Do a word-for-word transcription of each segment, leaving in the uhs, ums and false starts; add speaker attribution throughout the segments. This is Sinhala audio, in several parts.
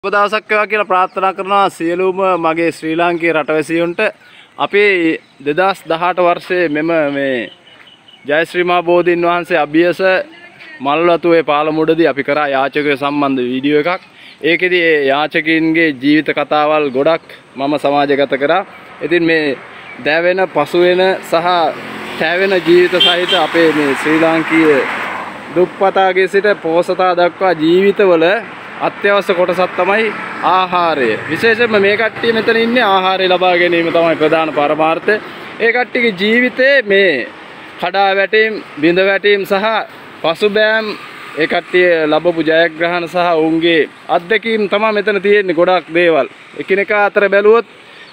Speaker 1: දවසක් වේවා කියලා ප්‍රාර්ථනා කරනවා සියලුම මගේ ශ්‍රී ලාංකීය රටවැසියන්ට. අපි දෙදාස් දහඅට වර්ෂයේ මෙම මේ ජයශ්‍රී මහ බෝධීන් වහන්සේ අභියස මල්වතුවේ පාලමුඩදී අපි කරා යාචකයෝ සම්බන්ධ වීඩියෝ එකක්. ඒකෙදි ඒ යාචකයින්ගේ ජීවිත කතාවල් ගොඩක් මම සමාජගත කරා. ඉතින් මේ දැවෙන පසුවෙන සහ තැවෙන ජීවිත සහිත අපේ මේ ශ්‍රී ලාංකීය දුප්පතාගේ සිට පොහොසතා දක්වා ජීවිතවල අත්‍යවශ්‍ය කොටසක් තමයි ආහාරය. විශේෂයෙන්ම මේ කට්ටිය මෙතන ඉන්නේ ආහාරය ලබා ගැනීම තමයි ප්‍රධාන පරමාර්ථය. ඒ කට්ටියගේ ජීවිතේ මේ කඩා වැටීම්, බිඳ වැටීම් සහ පසුබෑම් ඒ කට්ටිය ලැබපු ජයග්‍රහණ සහ ඔවුන්ගේ අත්දැකීම් තමයි මෙතන තියෙන්නේ ගොඩක් දේවල්. එකිනෙකා අතර බැලුවොත්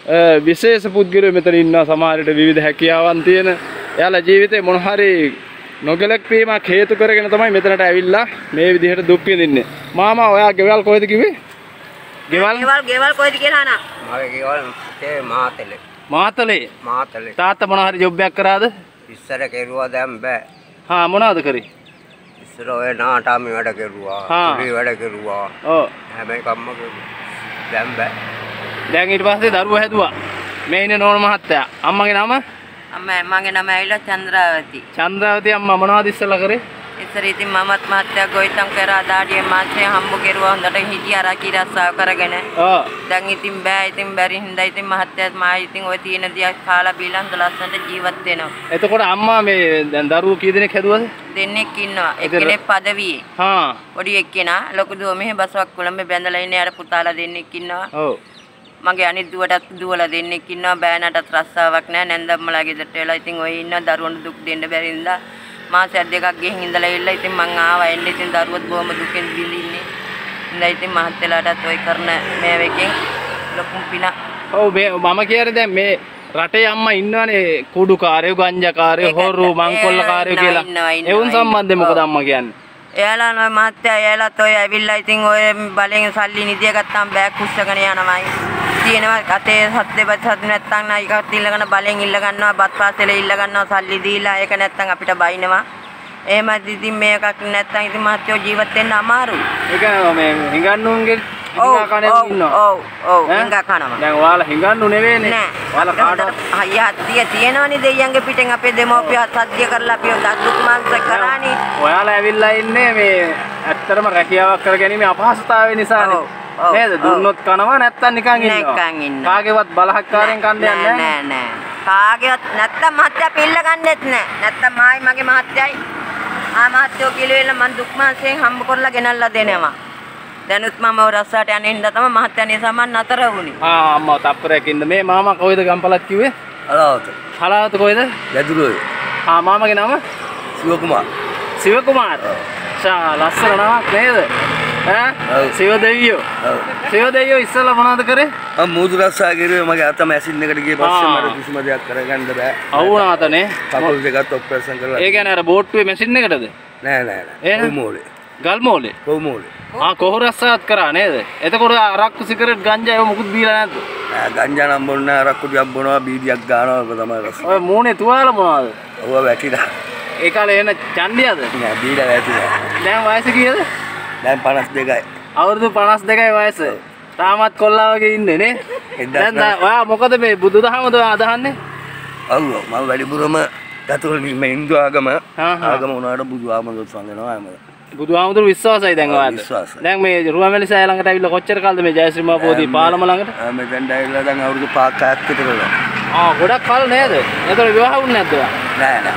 Speaker 1: විශේෂ පුද්ගලයෝ මෙතන ඉන්නවා. සමහරවිට විවිධ හැකියාවන් තියෙන. එයාලා ජීවිතේ මොන හරි නොගැලපීමක් හේතු කරගෙන තමයි මෙතනට ඇවිල්ලා මේ විදිහට දුක් විඳින්නේ. මාමා ඔයා ගෙවල් කොහෙද කිව්වේ? ගෙවල්
Speaker 2: ගෙවල් ගෙවල් කොහෙද කියලා අහනවා.
Speaker 3: මගේ ගෙවල් තේ මාතලේ.
Speaker 1: මාතලේ.
Speaker 3: මාතලේ.
Speaker 1: තාත්තා මොන හරි ජොබ් එකක් කරාද?
Speaker 3: ඉස්සර කෙරුවා දැන් බෑ.
Speaker 1: හා මොනවද කරේ?
Speaker 3: ඉස්සර ඔය නාටාමි වැඩ කෙරුවා. කුලී වැඩ කෙරුවා.
Speaker 1: ඔව්.
Speaker 3: හැබැයි කම්ම කෙරුවා. දැන් බෑ.
Speaker 1: දැන් ඊට පස්සේ දරුවෝ හැදුවා. මේ ඉන්නේ නෝන මහත්තයා. අම්මගේ නම?
Speaker 2: අම්මා මගේ නම ඇවිල්ලා චන්ද්‍රාවති.
Speaker 1: චන්ද්‍රාවති අම්මා මොනවද ඉස්සෙල්ලා කරේ?
Speaker 2: ඉස්සර ඉතින් මමත් මහත්තයා ගොවිතැන් කරා දාඩියේ මාසේ හම්බ කෙරුවා හොඳට හිටියා රකී රස්සාව කරගෙන.
Speaker 1: ඔව්.
Speaker 2: දැන් ඉතින් බෑ ඉතින් බැරි හින්දා ඉතින් මහත්තයාත් මා ඉතින් ඔය තියෙන දියක් කාලා බීලා හොඳ ලස්සනට ජීවත් වෙනවා.
Speaker 1: එතකොට අම්මා මේ දැන් දරුවෝ කී දෙනෙක් හැදුවද?
Speaker 2: දෙන්නෙක් ඉන්නවා. එක්කෙනෙක් පදවියේ.
Speaker 1: හා.
Speaker 2: පොඩි එක්කෙනා ලොකු දුව මෙහෙ බසවක් කොළඹ බැඳලා ඉන්නේ. අර පුතාලා දෙන්නෙක් ඉන්නවා.
Speaker 1: ඔව්.
Speaker 2: මගේ අනිත් දුවටත් දුවලා දෙන්නෙක් ඉන්නවා. බෑනටත් රස්සාවක් නැහැ. නැන්දම්මලා ගෙදරට වෙලා ඉතින් ඔය ඉන්න දරුවන්ට දුක් දෙන්න බැරි හින්දා මාසයක් දෙකක් ගෙහින් ඉඳලා ඉල්ල ඉතින් මං ආවා. එන්න ඉතින් දරුවත් බොහොම දුකෙන් දිලින්නේ. ඉඳලා ඉතින් මහත්තයලාටත් ඔය කරන මේවකින් ලොකු පින.
Speaker 1: ඔව් මේ මම කියන්නේ දැන් මේ රටේ අම්මා ඉන්නවනේ කුඩු කාර්යෝ, ගංජා කාර්යෝ, හොරු, මංකොල්ල කාර්යෝ කියලා. ඒවුන් සම්බන්ධයෙන් මොකද අම්මා කියන්නේ?
Speaker 2: එයාලා නෝ මහත්තයා එයාලත් ඔය ඇවිල්ලා ඉතින් ඔය බලෙන් සල්ලි නිදිය ගත්තාම බෑග් කුස්සගෙන යනවායි. තියෙනවා කතේ සද්දේ බත් සද්ද නැත්තම් නා එකක් ඉල්ලගෙන බලෙන් ඉල්ල ගන්නවා. බත් පාසලේ ඉල්ල ගන්නවා සල්ලි දීලා. ඒක නැත්තම් අපිට බයිනවා. එහෙම ඉතින් මේකක් නැත්තම් ඉතින් මහත්තයෝ ජීවත් වෙන්න අමාරුයි.
Speaker 1: ඒක මේ හිඟන්නුන්ගේ හිඟා කණේ ඉන්නවා.
Speaker 2: ඔව් ඔව් හිඟා කනවා.
Speaker 1: දැන් ඔයාලා හිඟන්නු නෙවෙයිනේ. ඔයාලා කාටවත්
Speaker 2: අයියා තිය තියෙනවනේ දෙයියන්ගේ පිටෙන් අපේ දෙමෝපිය සද්දිය කරලා අපිව දත්තුක් මාංශ කරානේ.
Speaker 1: ඔයාලා ඇවිල්ලා ඉන්නේ මේ ඇත්තටම රැකියාවක් කර ගැනීම අපහසුතාවය නිසානේ. නේද? දුන්නොත් කනවා නැත්තම් නිකන් ඉන්නවා.
Speaker 2: නිකන් ඉන්නවා.
Speaker 1: කාගේවත් බලහත්කාරයෙන් කන්න යන්නේ නැහැ.
Speaker 2: නෑ නෑ. කාගේවත් නැත්තම් මහත්තයා පිල්ල ගන්නෙත් නෑ. නැත්තම් මායි මගේ මහත්තයයි ආ මහත්තයෝ කිලෙල මන් දුක් මාසයෙන් හම්බ කරලා ගෙනල්ලා දෙනවා. දැනුත් මම රස්සාට යන්නේ හින්දා තමයි මහත්තයා නිසා මන් නතර වුණේ. ආ
Speaker 1: අම්මා තප්පරයකින්ද මේ මාමා කොහෙද ගම්පලත් කිව්වේ?
Speaker 3: හලාවත.
Speaker 1: හලාවත කොහෙද?
Speaker 3: යදුරුවේ.
Speaker 1: ආ මාමගේ නම?
Speaker 3: සිව කුමාර්.
Speaker 1: සිව කුමාර්. ෂා ලස්සන නමක් නේද? ඈ සිව දෙවියෝ.
Speaker 3: ඔව්.
Speaker 1: සිව දෙවියෝ ඉස්සෙල්ලා මොනවද කරේ?
Speaker 3: මම මූදු රස්සා කිරුවේ මගේ අත මැෂින් එකට ගිය පස්සේ මට කිසිම දෙයක් කරගන්න බෑ.
Speaker 1: අවුනාතනේ.
Speaker 3: කකුල් දෙකත් ඔපරේෂන් කරලා.
Speaker 1: ඒ කියන්නේ අර බෝට්ටුවේ මැෂින් එකටද?
Speaker 3: නෑ නෑ නෑ. කොමෝලේ.
Speaker 1: ගල්මෝලේ.
Speaker 3: කොමෝලේ.
Speaker 1: ආ කොහොර රස්සාවත් කරා නේද? එතකොට අරක්කු සිගරට් ගංජා ඒව මොකුත් බීලා නැද්ද?
Speaker 3: නෑ ගංජා නම් බොන්නේ නෑ. අරක්කු ටිකක් බොනවා, බීඩියක් ගන්නවා. ඒක තමයි රස.
Speaker 1: ඔය මූණේ තුවාල මොනවද?
Speaker 3: ඔව වැටිලා.
Speaker 1: ඒ කාලේ එන චන්දියද?
Speaker 3: නෑ බීඩා වැටිලා.
Speaker 1: දැන් වයස කීයද?
Speaker 3: දැන් පනස් දෙකයි.
Speaker 1: අවුරුදු පනස් දෙකයි වයස. තාමත් කොල්ලා වගේ ඉන්නේ නේ? දැන් ඔයා මොකද මේ බුදුදහමද අදහන්නේ?
Speaker 3: ඔව් මම වැඩිපුරම කතෝලික මේ හින්දු ආගම ආගම උනාට බුදුආමඳුත් වන්දනවා ආමද.
Speaker 1: බුදුහාමුදුරු විශ්වාසයි දැන් ඔයාලට. දැන් මේ රුවන්වැලි සෑය ළඟට ඇවිල්ලා කොච්චර කාලද මේ ජයශ්‍රී මහ බෝධි පාලම ළඟට?
Speaker 3: ආ මෙතෙන් ඇවිල්ලා දැන් අවුරුදු පහක් විතර වෙලා.
Speaker 1: ආ ගොඩක් කල් නේද? එතකොට විවාහ වුනේ නැද්ද ඔයා?
Speaker 3: නෑ නෑ.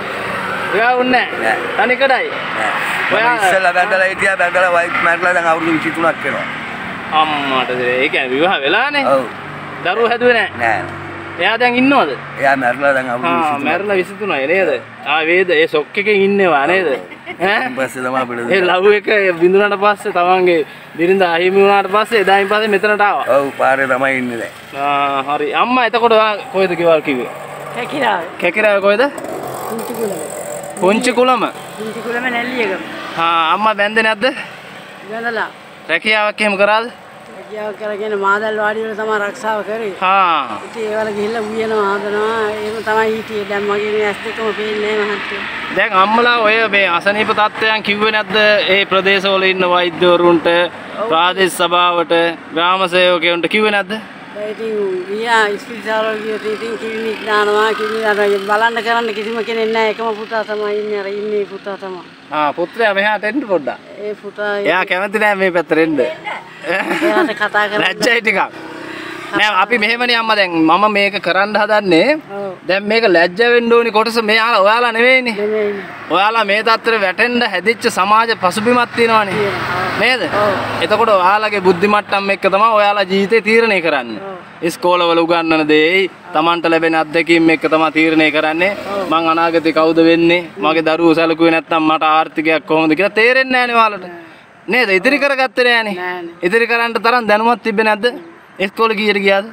Speaker 1: විවාහ වුනේ නෑ. තනිකඩයි.
Speaker 3: නෑ. ඔයා ඉස්සෙල්ලා බැඳලා හිටියා බැඳලා වයිෆ් මැරලා දැන් අවුරුදු විසි තුනක් වෙනවා.
Speaker 1: අම්මාට ඒ කියන්නේ විවාහ වෙලානේ.
Speaker 3: ඔව්.
Speaker 1: දරුවෝ හැදුවේ නෑ.
Speaker 3: නෑ.
Speaker 1: එයා දැන් ඉන්නවද?
Speaker 3: එයා මැරලා දැන් අවුරුදු විසි තුනක්.
Speaker 1: ආ මැරලා විසි තුනයි නේද? ආ වේද ඒ ෂොක් එකකින් ඉන්නේවා නේද? ඈ
Speaker 3: පස්සේ තමයි අපිට
Speaker 1: ඒ ලව් එක බිඳුනට පස්සේ තමන්ගේ බිරිඳ අහිමි වුණාට පස්සේ එදායින් පස්සේ මෙතනට ආවා.
Speaker 3: ඔව් පාරේ තමයි ඉන්නේ දැන්.
Speaker 1: ආ හරි. අම්මා එතකොට කොහෙද ගෙවල් කිව්වේ?
Speaker 2: කැකිරාව.
Speaker 1: කැකිරාව කොහෙද?
Speaker 2: කුංචි කුලම.
Speaker 1: පුංචි කුලම.
Speaker 2: කුංචි කුලම නැල්ලියගම.
Speaker 1: හා අම්මා බැන්දේ නැද්ද?
Speaker 2: ගඳලා.
Speaker 1: රැකියාවක් එහෙම කරාද?
Speaker 2: රැකියාව කරගෙන මාදල් වාඩි වල තමයි ආරක්ෂාව කරේ.
Speaker 1: හා.
Speaker 2: ඉතින් ඒවල ගිහිල්ලා උයනවා හදනවා. එහෙම තමයි හිටියේ. දැන් මගේ මේ ඇස් දෙකම පේන්නේ නැහැ මහත්තයෝ.
Speaker 1: දැන් අම්මලා ඔය මේ අසනීප තත්ත්වයන් කිව්වේ නැද්ද ඒ ප්‍රදේශවල ඉන්න වෛද්‍යවරුන්ට ප්‍රාදේශ සභාවට ග්‍රාම සේවකයන්ට කිව්වේ නැද්ද?
Speaker 4: ඉතින් ගියා ඉස්පිරිතාල ගියොත් ඉතින් කිලිනික් දානවා කිලිනික් අර බලන්න කරන්න කිසිම කෙනෙක් නැහැ එකම පුතා තමයි ඉන්නේ අර ඉන්නේ පුතා තමයි.
Speaker 1: ආ පුත්‍රයා මෙහාට එන්න පොඩ්ඩක්.
Speaker 4: ඒ පුතා
Speaker 1: එයා කැමති නෑ මේ පැත්තට එන්න.
Speaker 4: එයාට කතා කරන්න
Speaker 1: ලැජ්ජයි ටිකක්. නෑ අපි මෙහෙමනේ අම්මා දැන් මම මේක කරන්න හදන්නේ. දැන් මේක ලැජ්ජ වෙන්න ඕනි කොටස මෙයාලා ඔයාලා නෙවෙයිනේ. ඔයාලා මේ තත්ත්වෙට වැටෙන්න හැදිච්ච සමාජ පසුබිමක් තියෙනවානේ. නේද? එතකොට ඔයාලගේ බුද්ධි මට්ටම් එක්ක තමයි ඔයාලා ජීවිතේ තීරණය කරන්නේ. ඉස්කෝලවල උගන්වන දේ, Tamanට ලැබෙන අත්දැකීම් එක්ක තමයි තීරණය කරන්නේ. මං අනාගතේ කවුද වෙන්නේ? මගේ දරුවෝ සැලකුවේ නැත්නම් මට ආර්ථිකයක් කොහොමද කියලා තේරෙන්නේ නැහනේ ඔයාලට. නේද? ඉදිරි කරගත්තේ නැහනේ. ඉදිරි කරන්න තරම් දැනුමක් තිබ්බේ නැද්ද? ඉස්කෝලේ කීයට ගියාද?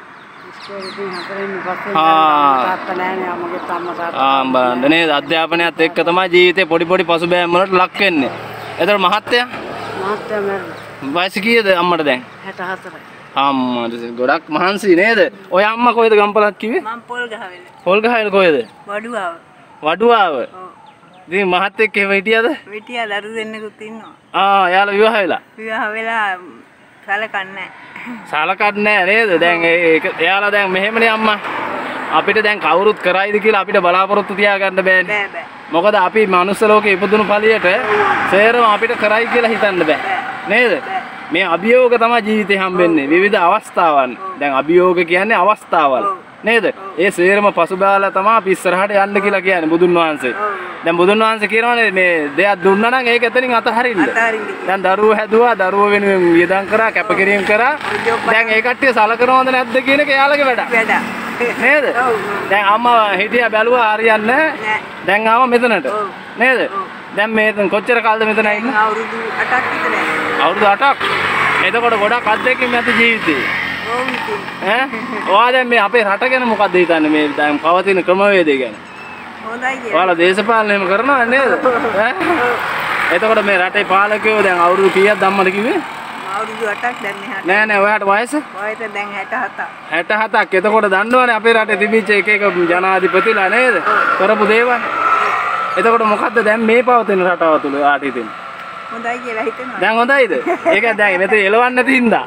Speaker 1: ආ බලන්න නේද? අධ්‍යාපනයත් එක්ක තමයි ජීවිතේ පොඩි පොඩි පසුබෑම් වලට ලක් වෙන්නේ. එතකොට මහත්තයා
Speaker 4: මහත්තයා මැරුණා.
Speaker 1: වයස කීයද අම්මට දැන්?
Speaker 4: හැට හතරයි.
Speaker 1: අම්මට ගොඩක් මහන්සි නේද? ඔය අම්මා කොහෙද ගම්පලක් කිව්වේ?
Speaker 4: මම පොල් ගහවෙල.
Speaker 1: පොල් ගහවෙල කොහෙද?
Speaker 4: වඩුවාව.
Speaker 1: වඩුවාව. ඔව්. ඉතින් මහත්තයෙක් එහෙම හිටියද?
Speaker 4: හිටියා දරු දෙන්නෙකුත් ඉන්නවා.
Speaker 1: ආ එයාලා විවාහ වෙලා?
Speaker 4: විවාහ වෙලා සලකන්නේ
Speaker 1: සලකන්නේ නැහැ නේද? දැන් ඒක එයාලා දැන් මෙහෙමනේ අම්මා. අපිට දැන් කවුරුත් කරයිද කියලා අපිට බලාපොරොත්තු තියාගන්න බෑනේ.
Speaker 4: බෑ බෑ.
Speaker 1: මොකද අපි මනුස්ස ලෝකේ ඉපදුණු ඵලියට සේරම අපිට කරයි කියලා හිතන්න බෑ. නේද? මේ අභියෝග තමයි ජීවිතේ හම්බෙන්නේ. විවිධ අවස්ථාවන්. දැන් අභියෝග කියන්නේ අවස්ථාවල්. නේද? ඒ සේරම පසුබාලා තමයි අපි ඉස්සරහට යන්න කියලා කියන්නේ බුදුන් වහන්සේ. දැන් බුදුන් වහන්සේ කියනවානේ මේ දෙයක් දුන්නා නම් ඒක එතනින් අතහරින්න. දැන් දරුවෝ හැදුවා, දරුවෝ වෙනුවෙන් වියදම් කරා, කැපකිරීම කරා. දැන් ඒ කට්ටිය සලකනවද නැද්ද කියන එක එයාලගේ වැඩක්. නේද? දැන් අම්මා හිටියා බැලුවා හරියන්නේ නැහැ. දැන් ආවා මෙතනට. නේද? දැන් මේ කොච්චර කාලද මෙතන ඉන්නේ?
Speaker 4: අවුරුදු අටක් විතර.
Speaker 1: අවුරුදු අටක්. එතකොට ගොඩක් අත්දැකීම් ඇති ජීවිතේ.
Speaker 4: ඔව් ඉතින්.
Speaker 1: ඈ? ඔයා දැන් මේ අපේ රට ගැන මොකක්ද හිතන්නේ මේ දැන් පවතින ක්‍රමවේදය ගැන?
Speaker 4: හොඳයි කියලා.
Speaker 1: ඔයාලා දේශපාලනය එහෙම කරනවද නේද? ඈ? එතකොට මේ රටේ පාලකයෝ දැන් අවුරුදු කීයක්ද අම්මට කිව්වේ?
Speaker 4: අවුරුදු අටක් දැන් මෙහාට.
Speaker 1: නෑ නෑ ඔයාට වයස?
Speaker 4: වයස දැන් හැට හතක්.
Speaker 1: හැට හතක්. එතකොට දන්නවනේ අපේ රටේ තිබිච්ච එක එක ජනාධිපතිලා නේද? කරපු දේවල්. එතකොට මොකද්ද දැන් මේ පවතින රටාව තුල ඔයාට හිතෙන්නේ?
Speaker 4: හොඳයි කියලා හිතෙනවා.
Speaker 1: දැන් හොඳයිද? ඒක දැන් මෙතන එලවන්න නැති හින්දා.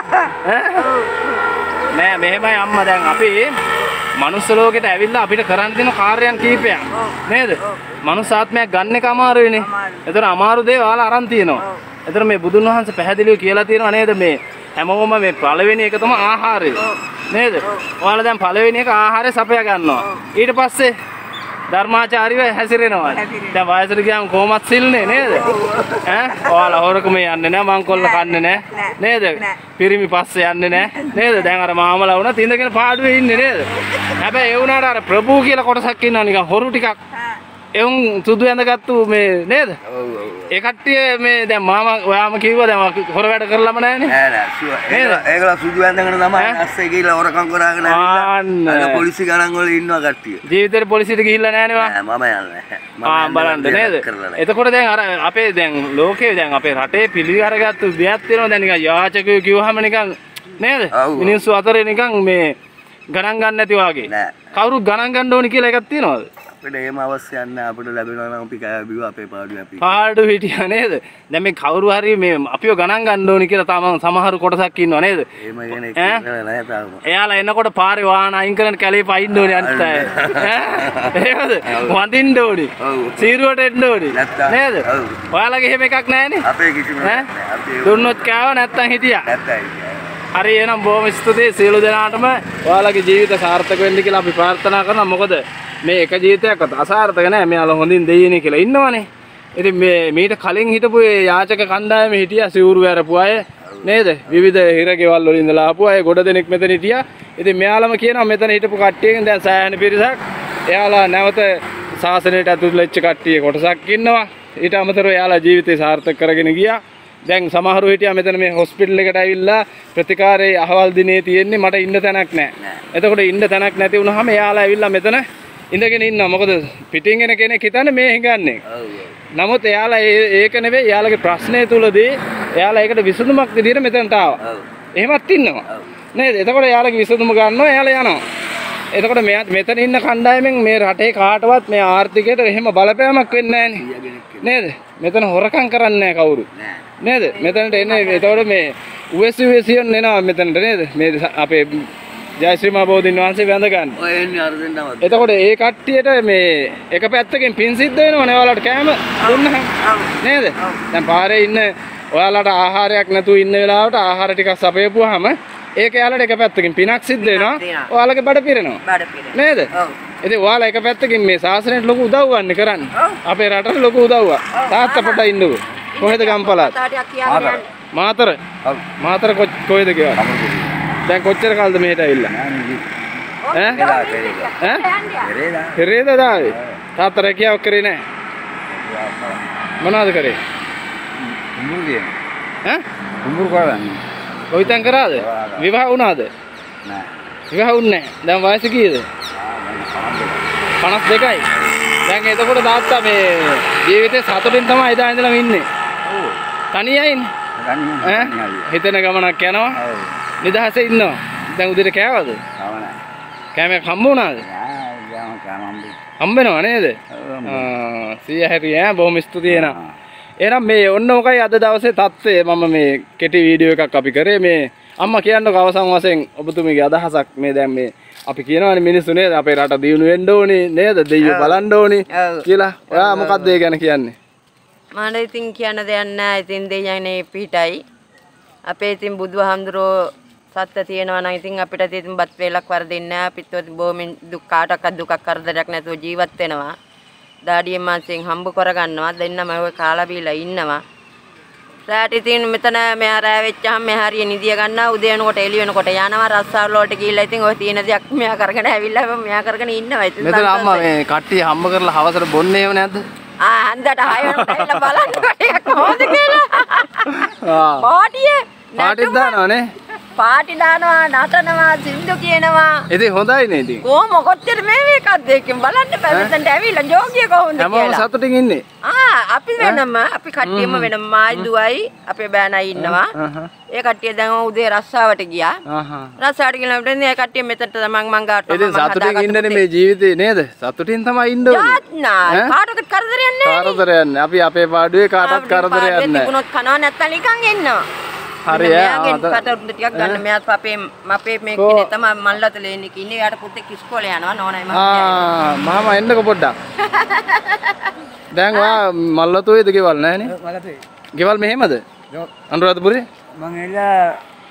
Speaker 1: නෑ මෙහෙමයි අම්මා දැන් අපි මනුස්ස ලෝකෙට ඇවිල්ලා අපිට කරන්න තියෙන කාර්යයන් කීපයක් නේද? මනුස්සාත්මයක් ගන්න එක අමාරුයිනේ. ඒතර අමාරු දේ ඔයාලා අරන් තියෙනවා. ඒතර මේ බුදුන් වහන්සේ පැහැදිලිව කියලා තියෙනවා නේද මේ හැමෝම මේ පළවෙනි එක තමයි ආහාරය. නේද? ඔයාලා දැන් පළවෙනි එක ආහාරය සපයා ගන්නවා. ඊට පස්සේ ධර්මාචාරීව හැසිරෙනවා. දැන් වයසට ගියාම කොහොමත් සිල්නේ නේද? ඈ ඔයාලා හොරකම යන්නේ නැහැ, මංකොල්ල කන්නේ නැහැ. නේද? පිරිමි පස්සේ යන්නේ නැහැ. නේද? දැන් අර මාමලා වුණත් ඉඳගෙන පාඩුවේ ඉන්නේ නේද? හැබැයි ඒ වුණාට අර ප්‍රභූ කියලා කොටසක් ඉන්නවා නිකන් හොරු ටිකක්. එවුන් සුදු ඇඳගත්තු මේ නේද? ඔව් ඔව්. ඒ කට්ටිය මේ දැන් මාමා ඔයාම කිව්වා දැන් හොර වැඩ කරලම නැහනේ. නෑ නෑ.
Speaker 3: ඒගොල්ලෝ සුදු ඇඳගෙන තමයි ඇස්සේ ගිහලා හොරකම් කරාගෙන
Speaker 1: ආන්න.
Speaker 3: අර පොලිසි ගණන් වල ඉන්නවා කට්ටිය.
Speaker 1: ජීවිතේට පොලිසියට ගිහිල්ලා නැහනේ වා.
Speaker 3: නෑ මම යන්නේ නැහැ.
Speaker 1: ආ බලන්න නේද? එතකොට දැන් අර අපේ දැන් ලෝකේ දැන් අපේ රටේ පිළිගරගත්තු දෙයක් තියෙනවා දැන් නිකන් යාචකයෝ කිව්වහම නිකන් නේද? මිනිස්සු අතරේ නිකන් මේ ගණන් ගන්න නැති වාගේ. කවුරුත් ගණන් ගන්න ඕනි කියලා එකක් තියෙනවද?
Speaker 3: අපිට එහෙම අවශ්‍යයක් නැහැ. අපිට ලැබෙනවා නම් අපි කෑ බිව අපේ පාඩුවේ අපි.
Speaker 1: පාඩු හිටියා නේද? දැන් මේ කවුරු හරි මේ අපිව ගණන් ගන්න ඕනි කියලා තම සමහර කොටසක් ඉන්නව නේද?
Speaker 3: එහෙම කෙනෙක් නැහැ තාම.
Speaker 1: එයාලා එනකොට පාරේ වාහන අයින් කරන් කැලේ පයින්න ඕනි අනිත් අය. ඈ එහෙමද? වඳින්න ඕනි. සීරුවට එන්න ඕනි. නේද? ඔයාලගේ එහෙම එකක් නැහැනේ.
Speaker 3: අපේ කිසිම නැහැ. අපි
Speaker 1: දුන්නොත් කෑව නැත්තම් හිටියා.
Speaker 3: නැත්තයි.
Speaker 1: හරි එහෙනම් බොහොම ස්තුතියි සියලු දෙනාටම ඔයාලගේ ජීවිත සාර්ථක වෙන්න කියලා අපි ප්‍රාර්ථනා කරනවා. මොකද මේ එක ජීවිතයක්වත් අසාර්ථක නැහැ. මෙයාලා හොඳින් දෙයිනේ කියලා ඉන්නවනේ. ඉතින් මේ මීට කලින් හිටපු ඒ යාචක කණ්ඩායමේ හිටියා සිවුරු වැරපු අය නේද? විවිධ හිරගෙවල් වල ඉඳලා ආපු අය ගොඩ දෙනෙක් මෙතන හිටියා. ඉතින් මෙයාලම කියනවා මෙතන හිටපු කට්ටියකින් දැන් සෑහෙන පිරිසක් එයාලා නැවත ශාසනයට ඇතුළු වෙච්ච කට්ටිය කොටසක් ඉන්නවා. ඊට අමතරව එයාලා ජීවිතේ සාර්ථක කරගෙන ගියා. දැන් සමහරව හිටියා මෙතන මේ හොස්පිටල් එකට ඇවිල්ලා ප්‍රතිකාරයේ අහවල් දිනේ තියෙන්නේ මට ඉන්න තැනක් නැහැ. එතකොට ඉන්න තැනක් නැති වුනහම එයාලා ඇවිල්ලා මෙතන ඉඳගෙන ඉන්නවා. මොකද පිටින් එන කෙනෙක් හිතන්නේ මේ හිඟන්නේ. නමුත් එයාලා ඒක නෙවෙයි එයාලගේ ප්‍රශ්නය තුලදී එයාලා ඒකට විසඳුමක් විදිහට මෙතනට ආවා. එහෙමත් ඉන්නවා. නේද? එතකොට එයාලගේ විසඳුම ගන්නවා එයාලා යනවා. එතකොට මෙයා මෙතන ඉන්න කණ්ඩායමෙන් මේ රටේ කාටවත් මේ ආර්ථිකයට එහෙම බලපෑමක් වෙන්නේ නැහැ නේද? මෙතන හොරකම් කරන්නේ නැහැ කවුරු. නේද? මෙතනට එන්නේ එතකොට මේ උ එස් යූ එස් යන් එනවා මෙතනට නේද? මේ අපේ ජයශ්‍රී මහ බෝධීන් වහන්සේ වැඳ ගන්න.
Speaker 3: ඔය එන්නේ අර දෙන්නම.
Speaker 1: එතකොට ඒ කට්ටියට මේ එක පැත්තකින් පින් සිද්ධ වෙනවනේ ඔයාලට කෑම දුන්නහම නේද? දැන් පාරේ ඉන්න ඔයාලට ආහාරයක් නැතුව ඉන්න වෙලාවට ආහාර ටිකක් සපයපුවාම ඒක යාලට එක පැත්තකින් පිනක් සිද්ධ වෙනවා. ඔයාලගේ බඩ පිරෙනවා.
Speaker 2: බඩ පිරෙනවා.
Speaker 1: නේද? ඔව්. ඉතින් ඔයාලා එක පැත්තකින් මේ ශාසනයට ලොකු උදව්වක් කරන්නේ. අපේ රටට ලොකු උදව්වක්. තාත්තා පොඩ්ඩක් ඉන්නකෝ. කොහෙද ගම්පලාත්? මාතර. ඔව්. මාතර කොහෙද කියලා? දැන් කොච්චර කාලද මෙහෙට ඇවිල්ලා? ඈ? ඈ? පෙරේදා. පෙරේදා දාවේ. තාත්තා රැකියාවක් කරේ නැහැ. මොනවද කරේ?
Speaker 3: කුඹුරු කියන.
Speaker 1: ඈ?
Speaker 3: කුඹුරු කරන්නේ.
Speaker 1: කොයිතෙන් කරාද? විවාහ වුණාද?
Speaker 3: නෑ.
Speaker 1: විවාහ වුණේ නැහැ. දැන් වයස කීයද? පනස් දෙකයි. දැන් එතකොට තාත්තා මේ ජීවිතේ සතුටින් තමයි එදා ඉඳලා ඉන්නේ. ඔව්. තනියයිනේ. තනියයි. ඈ? හිතෙන ගමනක් යනවා. ඔව්. නිදහසේ ඉන්නවා. දැන් උදේට කෑවද? කව නැහැ. කෑමක් හම්බ වුණාද? නෑ, ගෑම කෑම හම්බ. හම්බ වෙනව නේද? ආ සීයා හැරි ඈ බොහොම ස්තුතියි එනවා. එහෙනම් මේ ඔන්න ඔකයි අද දවසේ තත්ත්වය. මම මේ කෙටි වීඩියෝ එකක් අපි කරේ මේ අම්මා කියන්නකෝ අවසන් වශයෙන් ඔබතුමීගේ අදහසක් මේ දැන් මේ අපි කියනවානේ මිනිස්සු නේද අපේ රට දියුණු වෙන්න ඕනේ නේද දෙයියෝ බලන්න ඕනේ කියලා. ඔයා මොකක්ද ඒ ගැන කියන්නේ?
Speaker 2: මම ඉතින් කියන්න දෙයක් නැහැ. ඉතින් දෙයයනේ පිටයි. අපේ ඉතින් බුදුහාමුදුරෝ සත්‍ය තියෙනවා නම් ඉතින් අපිට ඉතින් බත් වේලක් වරදින්නේ නැහැ. අපිත් බොහොමින් දුක් කාටවත් දුකක් කරදරයක් නැතුව ජීවත් වෙනවා. දාඩිය මාසෙන් හම්බ කරගන්නවා. දෙන්නම ඔය කාලා බීලා ඉන්නවා. රාට ඉතින් මෙතන මෙහා රෑ වෙච්චාම මෙහා හරිය නිදිය ගන්නවා. උදේ වෙනකොට එළි වෙනකොට යනවා රස්සාවල වලට ගිහිල්ලා ඉතින් ඔය තියෙන දෙයක් මෙහා කරගෙන ඇවිල්ලා මෙහා කරගෙන ඉන්නවා. ඉතින්
Speaker 1: මෙතන අම්මා මේ කට්ටිය හම්බ කරලා හවසට බොන්නේ එහෙම නැද්ද?
Speaker 2: ආ හන්දට හය වෙනකොට ඇවිල්ලා බලන්න කට්ටියක් කොහොමද කියලා. ආ පාටියේ
Speaker 1: පාටිත් දානවනේ.
Speaker 2: පාටි දානවා නටනවා සින්දු කියනවා.
Speaker 1: ඉතින් හොඳයි නේ ඉතින්.
Speaker 2: කොහොම කොච්චර මේ මේකක්ද එකෙන් බලන්න පැවැත්තන්ට ඇවිල්ලා ජෝගිය කොහොමද කියලා.
Speaker 1: හැමෝම සතුටින් ඉන්නේ.
Speaker 2: ආ අපි වෙනම අපි කට්ටියම වෙනම මායි දුවයි අපේ බෑනයි ඉන්නවා. ඒ කට්ටිය දැන් උදේ රස්සාවට ගියා. රස්සාවට ගිහලා ඉතින් ඒ කට්ටිය මෙතනට තමන් මං ගාවට
Speaker 1: මම ඉතින් සතුටින් ඉන්නනේ මේ ජීවිතේ නේද? සතුටින් තමයි ඉන්න ඕනේ.
Speaker 2: යාත්නා කාටවත් කරදරයක් නැහැ.
Speaker 1: කරදරයක් නැහැ. අපි අපේ පාඩුවේ කාටවත් කරදරයක් නැහැ.
Speaker 2: තිබුණොත් කනවා නැත්තම් නිකන් එන්නවා.
Speaker 1: හරි ඈ
Speaker 2: කට ටිකක් ගන්න මෙයාත් අපේ අපේ මේ කෙනේ තමයි මල්ලතලේ ඉන්නේ කින්නේ. යාට පුතෙක් ඉස්කෝලේ යනවා නෝනයි මම.
Speaker 1: ආ මාමා එන්නකෝ පොඩ්ඩක්. දැන් ඔයා මල්ලතෝයේද ගෙවල් නැහනේ? මල්ලතෝයේ. ගෙවල් මෙහෙමද? අනුරාධපුරේ? මං එලා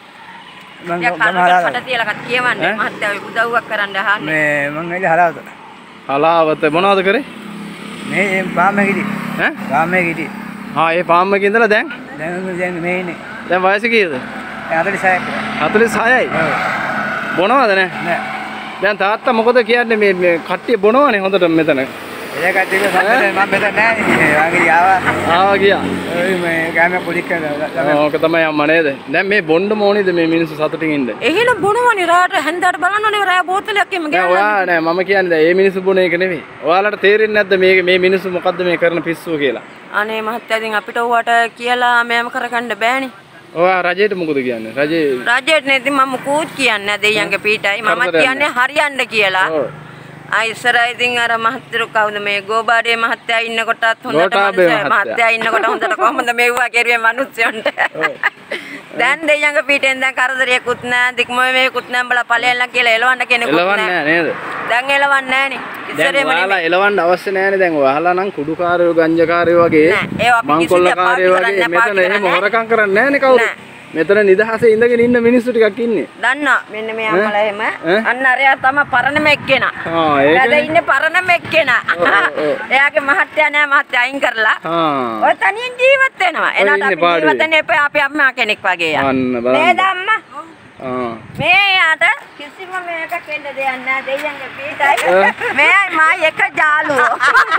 Speaker 2: මං ගමහරකට තියලා කත් කියවන්නේ මහත්තයා උදව්වක් කරන්න අහන්නේ.
Speaker 1: මේ මං එලා හලාවත. හලාවත මොනවද කරේ?
Speaker 3: මේ පාම් එකේ ඉති.
Speaker 1: ඈ?
Speaker 3: පාම් එකේ ඉති.
Speaker 1: ආ ඒ පාම් එකේ ඉඳලා දැන්?
Speaker 3: දැන් දැන් මේ ඉන්නේ.
Speaker 1: දැන් වයස කීයද?
Speaker 3: හතළිස් හයයි.
Speaker 1: හතළිස් හයයි. ඔව්. බොනවද නෑ? නෑ. දැන් තාත්තා මොකද කියන්නේ මේ මේ කට්ටිය බොනවනේ හොඳට මෙතන.
Speaker 3: ඒ කට්ටිය සම්පූර්ණ මම මෙතන නෑනේ. වාගේ ආවා.
Speaker 1: ආවා ගියා.
Speaker 3: ඔය මේ ගාම පොඩි කරලා.
Speaker 1: ඕක තමයි අම්මා නේද? දැන් මේ බොන්න ඕනේද මේ මිනිස්සු සතුටින් ඉන්න?
Speaker 2: එහෙනම් බොනවනේ රාට හැන්දාට බලන්නනේ රෑ බෝතලයක් එම
Speaker 1: ගියා. ඔයා නෑ මම කියන්නේ දැන් මේ මිනිස්සු බොන එක නෙමෙයි. ඔයාලට තේරෙන්නේ නැද්ද මේ මේ මිනිස්සු මොකද්ද මේ කරන පිස්සුව කියලා?
Speaker 2: අනේ මහත්තයා ඉතින් අපිට ඕවට කියලා මෑම කරගන්න බෑනේ.
Speaker 1: ඔයා රජයට මොකද කියන්නේ? රජේ
Speaker 2: රජයට නේ ඉතින් මම මුකුත් කියන්නේ නැහැ දෙයියන්ගේ පීටයි. මම කියන්නේ හරියන්න කියලා. ඔව්. ආ ඉස්සරහ ඉතින් අර මහත්තරු කවුද මේ ගෝබාඩේ මහත්තයා ඉන්නකොටත් හොඳට මහත්තයා ඉන්නකොට හොඳට කොහොමද මෙව්වා කෙරුවේ මිනිස්සුන්ට. දැන් දෙයියන්ගේ පීටෙන් දැන් කරදරයක්වත් නැහැ. දික්ම මේකුත් නැහැ බල ඵලයන්ලා කියලා එලවන්න කෙනෙකුත් නැහැ.
Speaker 1: එලවන්නේ නැහැ නේද?
Speaker 2: දැන් එලවන්නේ නැහනේ.
Speaker 1: ඉස්සරේම ඔයාලා එලවන්න අවශ්‍ය නැහනේ. දැන් ඔයාලා නම් කුඩුකාරයෝ ගංජකාරයෝ වගේ මංකොල්ලකාරයෝ වගේ මෙතන එහෙම හොරකම් කරන්නේ නැහනේ කවුරු. මෙතන නිදහසේ ඉඳගෙන ඉන්න මිනිස්සු ටිකක් ඉන්නේ.
Speaker 2: දන්නා මෙන්න මේ අම්මලා එහෙම අන්න අරයා තමයි පරණම එක්කෙනා.
Speaker 1: ආ ඒක.
Speaker 2: එයාද ඉන්නේ පරණම එක්කෙනා. එයාගේ මහත්තයා නෑ මහත්තයා අයින් කරලා. ආ. ඔය තනියෙන් ජීවත් වෙනවා. එනට අපි ජීවත් වෙන්න එපා අපි අම්මා කෙනෙක් වගේ යා.
Speaker 1: අන්න බලන්න.
Speaker 2: නේද අම්මා?
Speaker 1: ආ.
Speaker 2: මේ යාට කිසිම මේක කෙන්න දෙයක් නෑ දෙයියන්ගේ පීටයි. මෙයයි මායි එක ජාලුවෝ.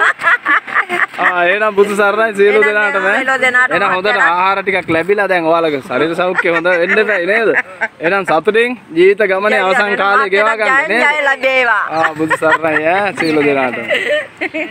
Speaker 1: ආ එහෙනම් බුදු සරණයි සියලු දෙනාටම. එහෙනම් හොඳට ආහාර ටිකක් ලැබිලා දැන් ඔයාලගේ ශරීර සෞඛ්‍ය හොඳ වෙන්න බෑ නේද? එහෙනම් සතුටින් ජීවිත ගමනේ අවසන් කාලේ ගෙවා ගන්න නේද? ජය ලැබේවා. ආ බුදු සරණයි ඈ සියලු දෙනාටම.